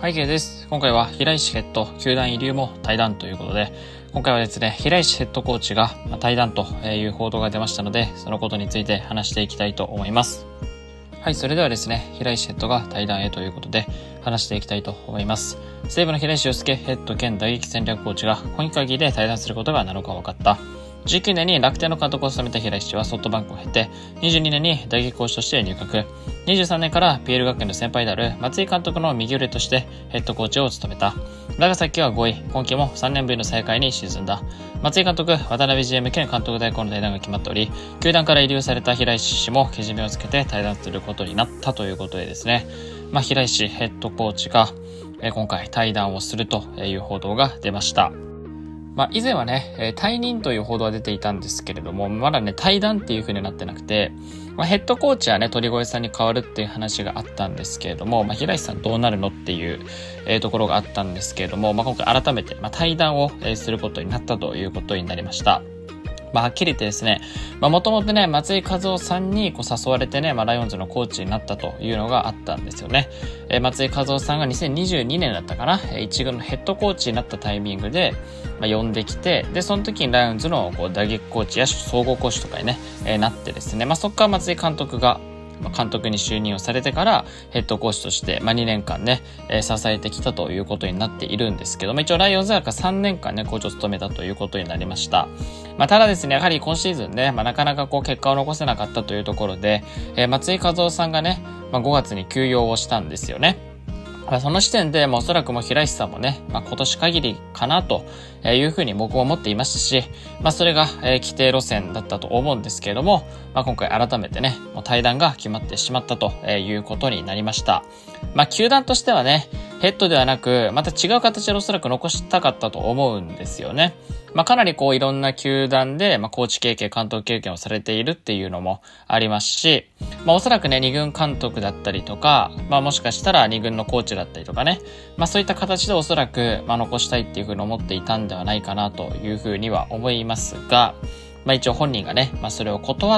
はい、ケイです。今回は平石ヘッド、球団入りも退団ということで、今回はですね、平石ヘッドコーチが退団という報道が出ましたので、そのことについて話していきたいと思います。はい、それではですね、平石ヘッドが退団へということで、話していきたいと思います。西武の平石洋介ヘッド兼打撃戦略コーチが今期限りで退団することが7日分かった。19年に楽天の監督を務めた平石はソフトバンクを経て、22年に打撃コーチとして入学。23年から PL 学園の先輩である松井監督の右腕としてヘッドコーチを務めた。長崎は5位、今季も3年ぶりの再開に沈んだ。松井監督、渡辺 GM 兼監督代行の退団が決まっており、球団から遺留された平石氏もけじめをつけて退団することになったということでですね、平石ヘッドコーチが今回退団をするという報道が出ました。以前はね、退任という報道は出ていたんですけれども、まだね、退団っていう風になってなくて、ヘッドコーチはね、鳥越さんに変わるっていう話があったんですけれども、平石さんどうなるのっていう、ところがあったんですけれども、今回改めて、退団を、することになったということになりました。はっきり言ってですね、もともとね、松井一夫さんに誘われてね、ライオンズのコーチになったというのがあったんですよね。松井一夫さんが2022年だったかな、一軍のヘッドコーチになったタイミングで、呼んできて、で、その時にライオンズの打撃コーチや総合コーチとかにね、なってですね、そこから松井監督が、監督に就任をされてからヘッドコーチとして、2年間ね、支えてきたということになっているんですけども、一応ライオンズは3年間ね、コーチを務めたということになりました。ただですね、やはり今シーズンね、なかなか結果を残せなかったというところで、松井一夫さんがね、5月に休養をしたんですよね。その時点で、おそらく平石さんもね、今年限りかなというふうに僕も思っていましたし、それが規定路線だったと思うんですけれども、今回改めてね、退団が決まってしまったということになりました。球団としてはね、ヘッドではなく、また違う形でおそらく残したかったと思うんですよね。かなりいろんな球団で、コーチ経験、監督経験をされているっていうのもありますし、おそらくね、二軍監督だったりとか、もしかしたら二軍のコーチだったりとかね、そういった形でおそらく、残したいっていうふうに思っていたんではないかなというふうには思いますが、一応本人がね、それを断って、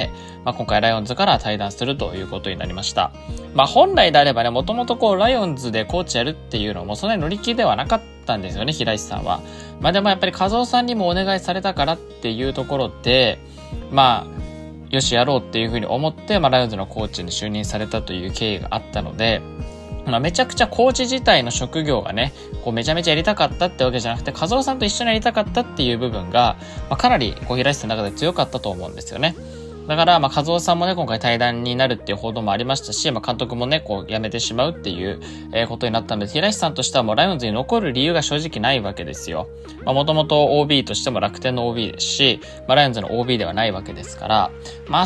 今回ライオンズから退団するということになりました。本来であればね、もともとライオンズでコーチやるっていうのもそんなに乗り気ではなかったんですよね、平石さんは。でもやっぱり和夫さんにもお願いされたからっていうところで、よしやろうっていうふうに思って、ライオンズのコーチに就任されたという経緯があったので、めちゃくちゃコーチ自体の職業がね、めちゃめちゃやりたかったってわけじゃなくて、和夫さんと一緒にやりたかったっていう部分が、かなり平石さんの中で強かったと思うんですよね。だから、和夫さんもね、今回退団になるっていう報道もありましたし、監督もね、辞めてしまうっていう、ことになったので、平石さんとしてはもうライオンズに残る理由が正直ないわけですよ。もともと OB としても楽天の OB ですし、ライオンズの OB ではないわけですから、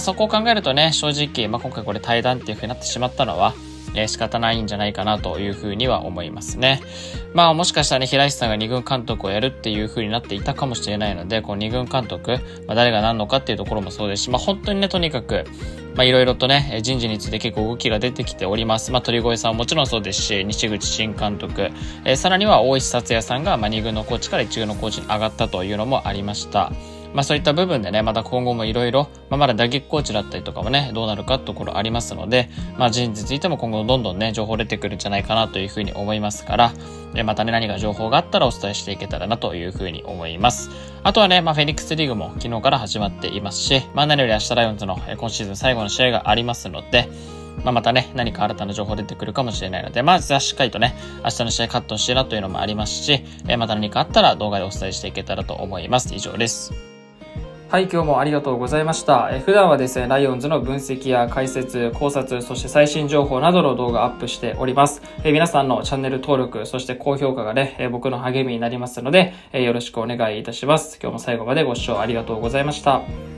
そこを考えるとね、正直、今回これ退団っていう風になってしまったのは、仕方ないんじゃないかなというふうには思いますね。もしかしたらね、平石さんが二軍監督をやるっていうふうになっていたかもしれないので、二軍監督、誰が何のかっていうところもそうですし、本当にね、とにかく、いろいろとね、人事について結構動きが出てきております。鳥越さんももちろんそうですし、西口新監督、さらには大石達也さんが、二軍のコーチから一軍のコーチに上がったというのもありました。そういった部分でね、また今後もいろいろ、まだ打撃コーチだったりとかもね、どうなるかってところありますので、人事についても今後どんどんね、情報出てくるんじゃないかなというふうに思いますから、またね、何か情報があったらお伝えしていけたらなというふうに思います。あとはね、フェニックスリーグも昨日から始まっていますし、何より明日ライオンズの今シーズン最後の試合がありますので、またね、何か新たな情報出てくるかもしれないので、まずはしっかりとね、明日の試合カットしてなというのもありますし、また何かあったら動画でお伝えしていけたらと思います。以上です。はい、今日もありがとうございました。普段はですね、ライオンズの分析や解説、考察、そして最新情報などの動画アップしております。皆さんのチャンネル登録、そして高評価がね、僕の励みになりますので、よろしくお願いいたします。今日も最後までご視聴ありがとうございました。